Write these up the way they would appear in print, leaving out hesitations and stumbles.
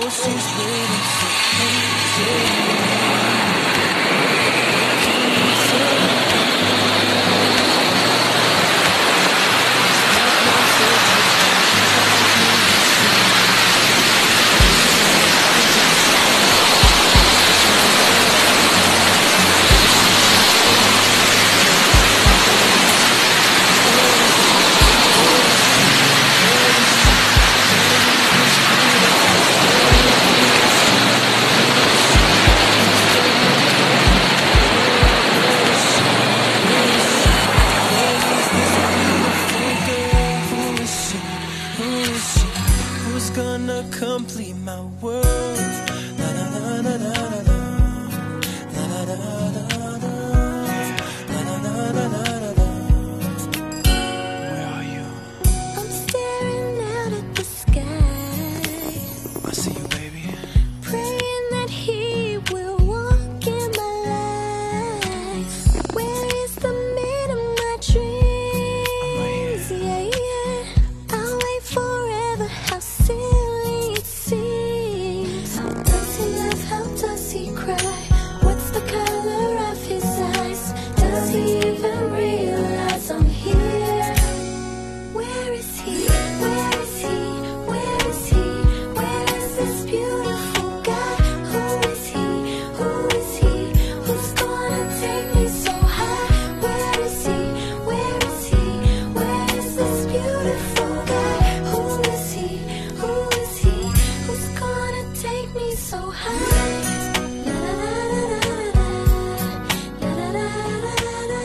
she's waiting so patiently. Who's gonna complete my world? La la la la la la la la la la la la. Where are you? I'm staring out at the sky. I see you, baby. Praying that he will walk in my life. Where is the man of my dreams? Yeah, yeah. I'll wait forever. How silly it seems. How does he laugh? How does he cry? What's the color of his eyes? Does he even realize I'm here? Where is he? Where is he? Where is he? Where is this beautiful guy? Who is he? Who is he? Who's gonna take me so high? Where is he? Where is he? Where is this beautiful guy? Who is he? Who is he? Who's gonna take me so high? La la la la la la la la la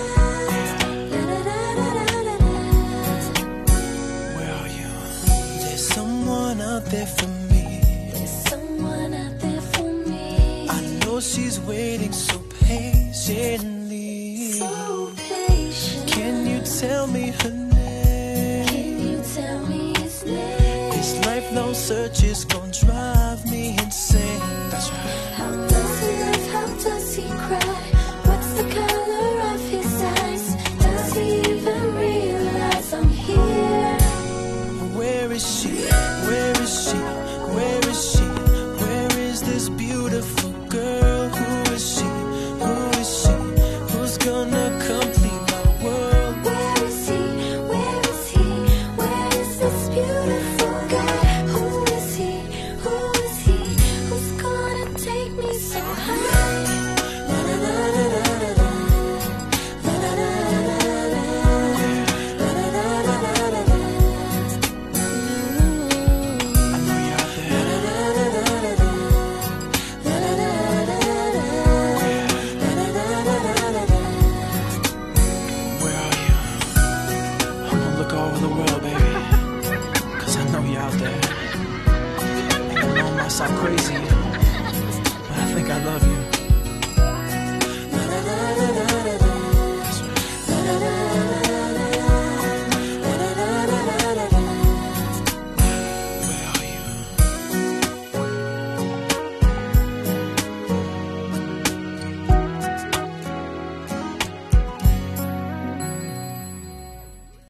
la la la. Where are you? There's someone out there for me. There's someone out there for me. I know she's waiting so patiently. So patient. Can you tell me her name? Can you tell me his name? This lifelong search is gonna drive me insane. That's right. How does he laugh? How does he cry? What's the color of his eyes? Does he even realize I'm here? Where is she? Where is she? Where is she? Where is this beautiful girl? Who is she? Who is she? Who's gonna complete my world? Where is he? Where is he? Where is this beautiful guy? Who is he? Who is he? Who's gonna take me so high? La la la la la la la la la la la la la la. I know you're out there. Where are you? I'm gonna look all over the world, baby. 'Cause I know you're out there. And I know I might sound crazy,